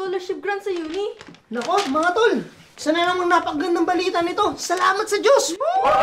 scholarship grant sa uni. Nako, mga tol! Isa na namang napakagandang balita nito. Salamat sa Diyos!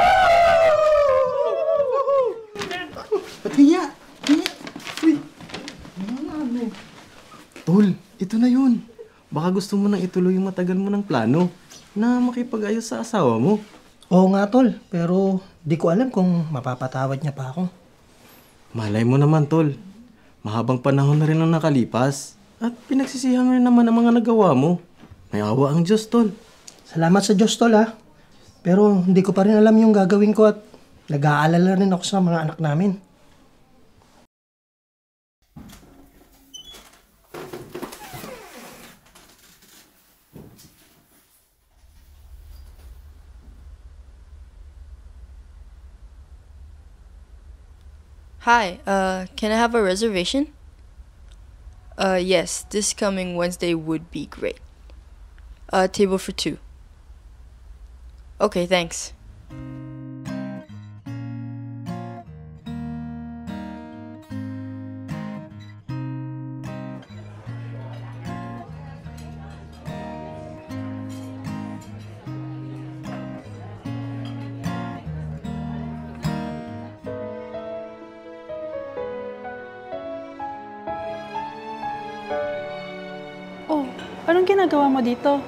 Ba't hiya? Hiya? Uy! Ano? Tol, ito na yun. Baka gusto mo nang ituloy yung matagal mo ng plano na makipag-ayos sa asawa mo. Oo nga, tol. Pero di ko alam kung mapapatawad niya pa ako. Malay mo naman, tol. Mahabang panahon na rin ang nakalipas. At pinagsisihan mo rin naman ang mga nagawa mo. May awa ang Diyos, tol. Salamat sa Diyos, tol, ha? Pero hindi ko pa rin alam yung gagawin ko at nag-aalala rin ako sa mga anak namin. Hi, can I have a reservation? Yes, this coming Wednesday would be great. Table for 2. Okay, thanks. Oh, anong ginagawa mo dito?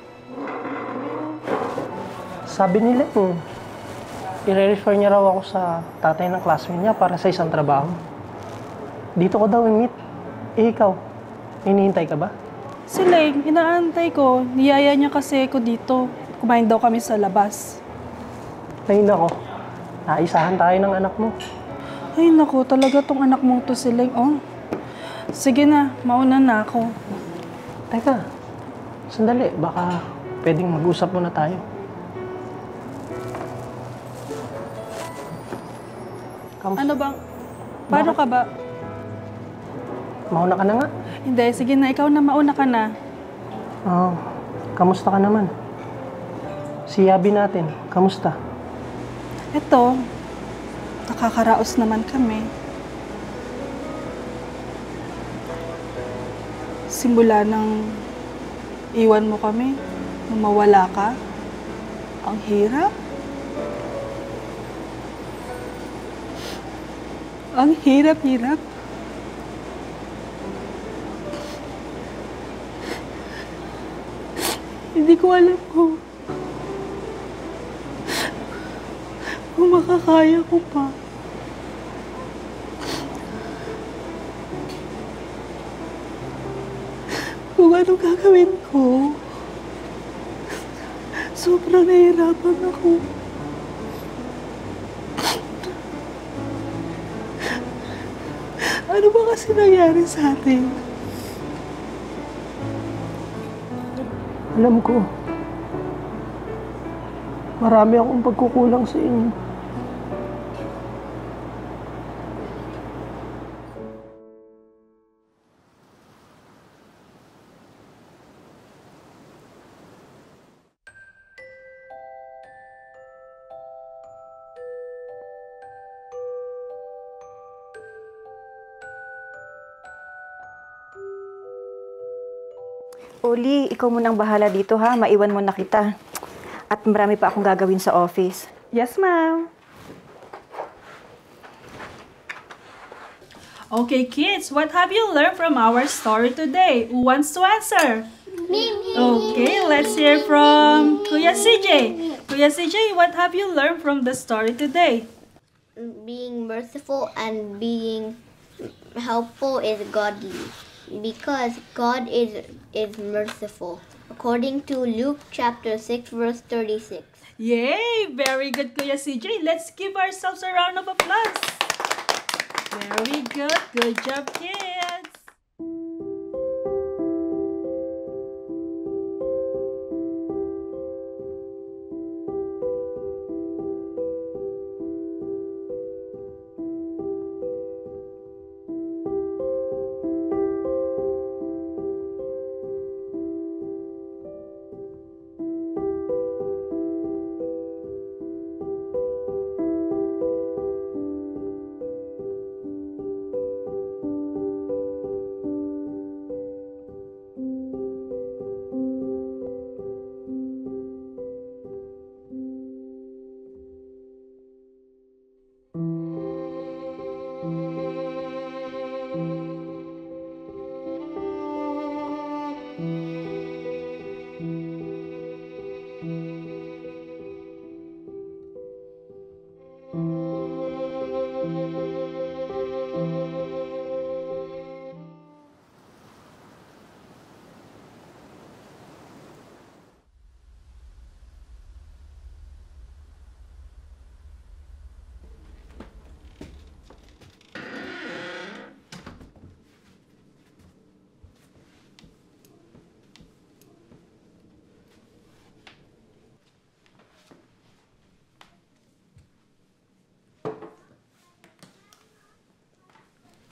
Sabi nila i-refer niya raw ako sa tatay ng classmate niya para sa isang trabaho. Dito ko daw i-meet. Eh, ikaw, hinihintay ka ba? Si Leng, inaantay ko. Niyaya niya kasi ko dito. Kumain daw kami sa labas. Ay, nako. Naisahan tayo ng anak mo. Ay, naku, talaga tong anak mong to si Leng. Oh, sige na, mauna na ako. Teka, sandali. Baka pwedeng mag-usap muna tayo. Ano bang? Paano ka ba? Mauna ka na nga. Hindi, sige na, ikaw na mauna ka na. Oo. Kamusta ka naman? Si Yabi natin, kamusta? Eto, nakakaraos naman kami. Simula nang iwan mo kami, nung mawala ka, ang hirap. Ang hirap-hirap. Hindi ko alam kung makakaya ko pa. Kung anong gagawin ko. Sobrang nahihirapan ako. Ano ba kasi nangyari sa atin? Alam ko. Marami akong pagkukulang sa inyo. Oli, ikaw munang bahala dito ha. Maiwan mo na kita. At marami pa akong gagawin sa office. Yes, ma'am. Okay, kids, what have you learned from our story today? Who wants to answer? Me. Okay, let's hear from Kuya CJ. Kuya CJ, what have you learned from the story today? Being merciful and being helpful is godly. Because God is merciful. According to Luke chapter 6 verse 36. Yay! Very good, Kuya CJ. Let's give ourselves a round of applause. Very good. Good job, kids.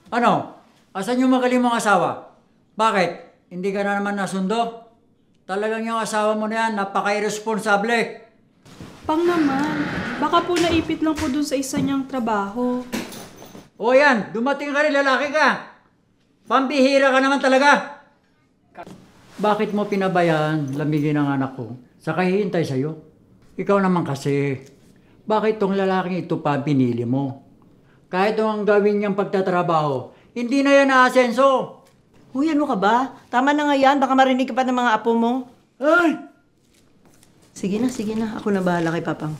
Ano? Asan yung magaling mong asawa? Bakit? Hindi ka na naman nasundo? Talagang yung asawa mo na yan, napaka-irresponsable. Pang naman, baka po naipit lang po dun sa isa niyang trabaho. O yan, dumating ka rin, lalaki ka. Pambihira ka naman talaga. Bakit mo pinabayaan lamigin ang anak ko? Saka hihintay sa'yo. Ikaw naman kasi, bakit tong lalaking ito pa pinili mo? Kahit ang gawin niyang pagtatrabaho, hindi na yan naasenso. Uy, ano ka ba? Tama na nga yan. Baka marinig ka pa ng mga apo mo. Ay! Sige na. Ako na bahala kay Papang.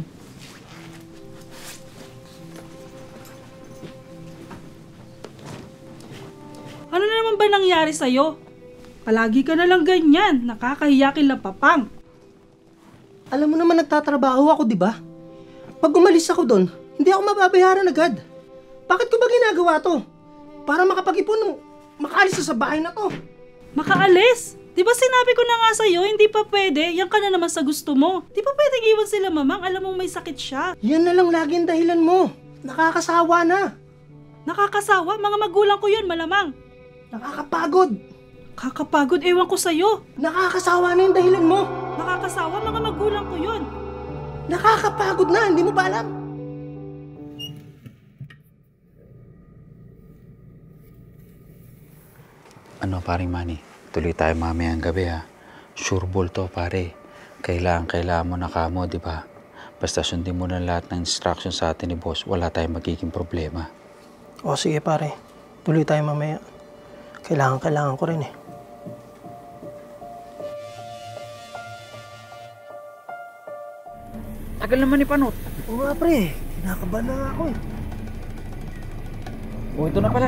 Ano na naman ba nangyari sa'yo? Palagi ka na lang ganyan. Nakakahiya kila Papang. Alam mo naman nagtatrabaho ako, di ba? Pag umalis ako doon, hindi ako mababayaran agad. Bakit ko ba ginagawa to? Para makapag-ipon, makaalis na sa bahay na to. Makaalis? Di ba sinabi ko na nga sa'yo, hindi pa pwede. Yan ka na naman sa gusto mo. Di ba pwedeng iwan sila, Mamang? Alam mong may sakit siya. Yan na lang lagi ang dahilan mo. Nakakasawa na. Nakakasawa? Mga magulang ko yun, malamang. Nakakapagod. Kakapagod, ewan ko sa'yo. Nakakasawa na yung dahilan mo. Nakakasawa, mga magulang ko yun. Nakakapagod na, hindi mo ba alam? Ano, paring Manny? Tuloy tayo mamayang gabi, ha? Sure ball to, pare. Kailangan mo na kamo, di ba? Basta sundin mo na lahat ng instructions sa atin ni boss, wala tayong magiging problema. O sige pare, tuloy tayo mamaya. Kailangan ko rin eh. Tagal naman ni Panot. Oo nga pre, kinakabahan na ako eh. O, ito na pala.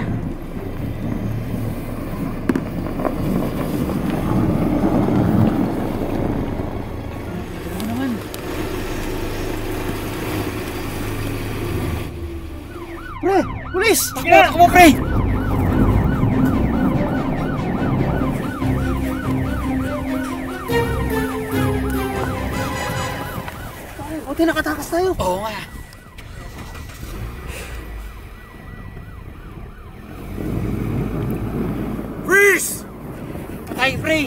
Pre, pulis! Ako mo, pre! Buti nakatakas tayo. Oo nga. Freeze! Patay, pre!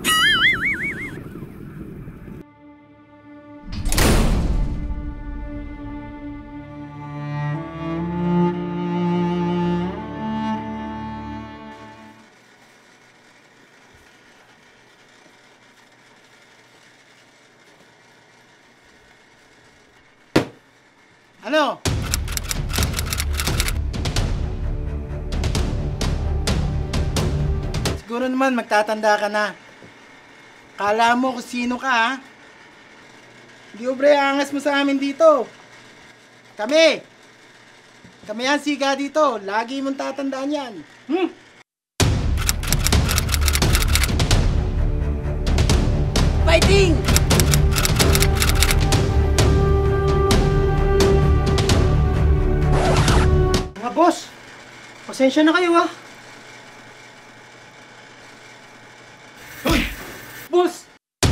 Ano? Siguro naman magtatanda ka na. Kala mo kung sino ka, ha? Hindi obre, angas mo sa amin dito. Kami ang siga dito. Lagi mong tatandaan yan. Fighting! Mga boss, pasensya na kayo ha. Boss!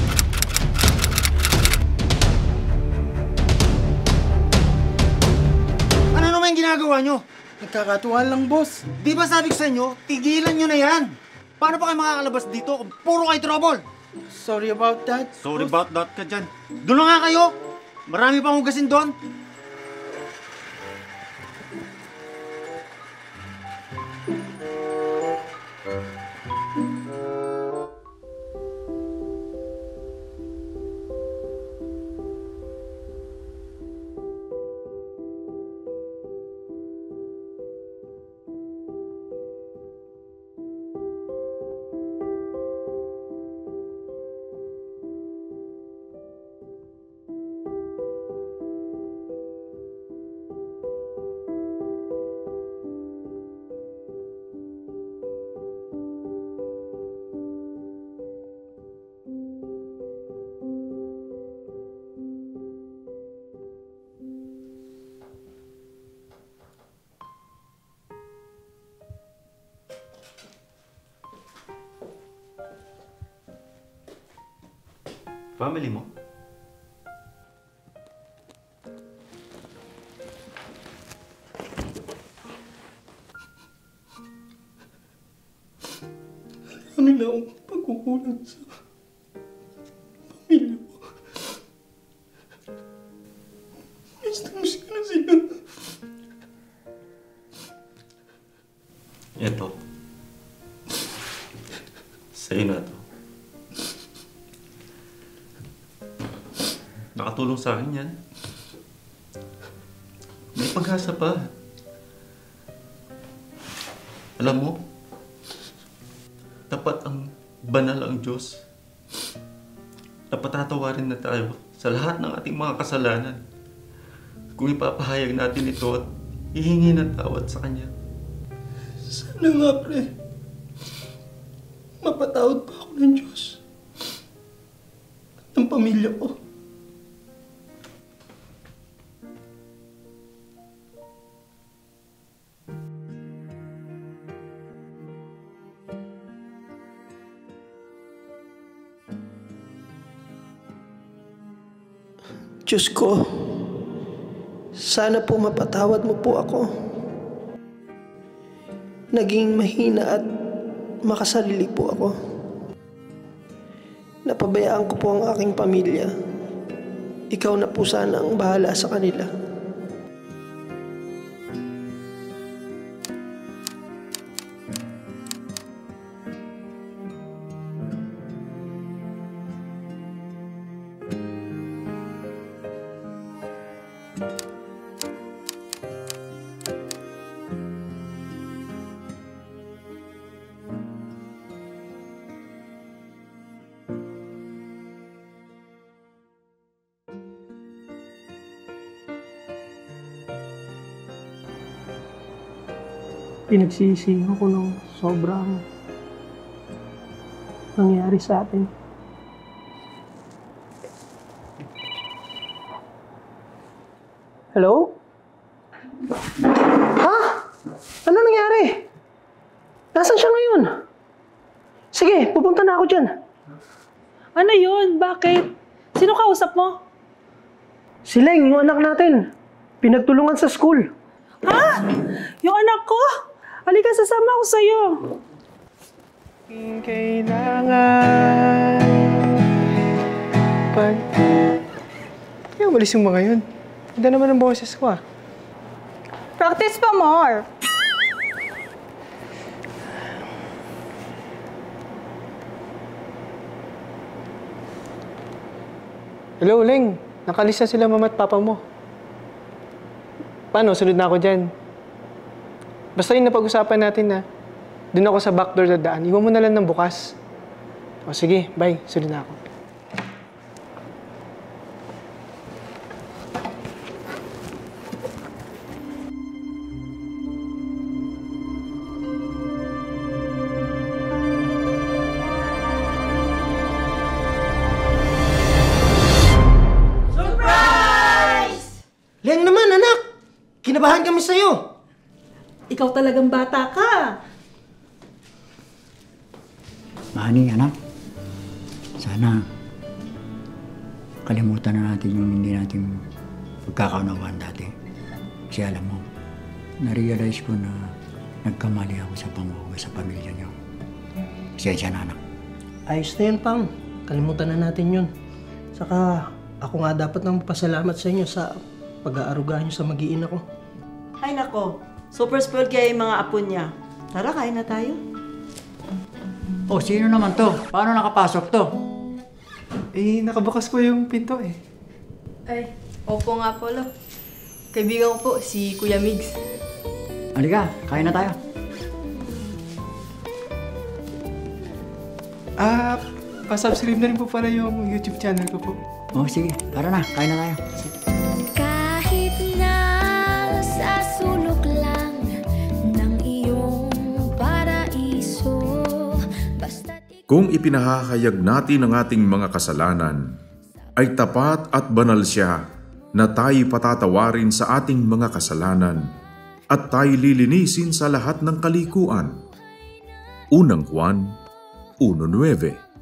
Ano naman yung ginagawa nyo? Nagkakatuwa lang, boss. Di ba sabi ko sa inyo, tigilan nyo na yan. Paano pa kayo makakalabas dito kung puro kayo trouble? Sorry about that. Sorry boss. about that ka dyan. Doon na nga kayo. Marami pang hugasin doon. Family mo? marami na akong pagkukulang sa pamilya ko. Miss ko na sila. Ito. Sa'yo na to. Nakatulong sa akin yan. May pag-asa pa. Alam mo, tapat ang banal ang Diyos. Napatatawarin na tayo sa lahat ng ating mga kasalanan kung ipapahayag natin ito at hihingi ng tawad sa Kanya. Sana nga, pre. Mapatawad pa ako ng Diyos. At ng pamilya ko. Diyos ko, sana po mapatawad mo po ako. Naging mahina at makasarili po ako. Napabayaan ko po ang aking pamilya. Ikaw na po sana ang bahala sa kanila. Pinagsisihan ko ng sobrang nangyari sa atin. Hello? Ha? Ano nangyari? Nasaan siya ngayon? Sige, pupunta na ako dyan. Ano yun? Bakit? Sino kausap mo? Si Leng, yung anak natin. Pinagtulungan sa school. Ha? Yung anak ko? Halika, sasama ako sa'yo. Kailangan pag... Kaya umalis yung mga yun. Ganda naman ang boses ko ah. Practice pa more. Hello, Leng. Nakalis na sila mama at papa mo. Paano? Sunod na ako dyan. Basta yung napag-usapan natin na doon ako sa backdoor na daan. Iwan mo na lang ng bukas. O sige, bye. Sunod na ako. Leng naman, anak! Kinabahan kami sa'yo! Ikaw talagang bata ka. Mani, anak. Sana kalimutan na natin yung hindi natin pagkakaunawaan dati. Kasi alam mo, na-realize ko na nagkamali ako sa panguha sa pamilya niyo. Pasensya na, anak. Ayos na yun, Pang. Kalimutan na natin yun. Saka, ako nga dapat nang magpasalamat sa inyo sa pag-aaruga niyo sa mag-iina ko. Ay nako, super spoiled kaya yung mga apo niya. Tara, kain na tayo. Oh, sino naman to? Paano nakapasok to? Eh, nakabukas po yung pinto eh. Ay, opo nga po, lo. Kaibigan ko po, si Kuya Migs. Halika, kain na tayo. Pa-subscribe na rin po pala yung YouTube channel ko po. Oh, sige. Tara na, kain na tayo. Kahit na sa sulok lang ng iyong paraiso, basta't kung ipinahahayag natin ang ating mga kasalanan, ay tapat at banal siya na tayo patatawarin sa ating mga kasalanan at tayo lilinisin sa lahat ng kalikuan. Unang Juan 1:9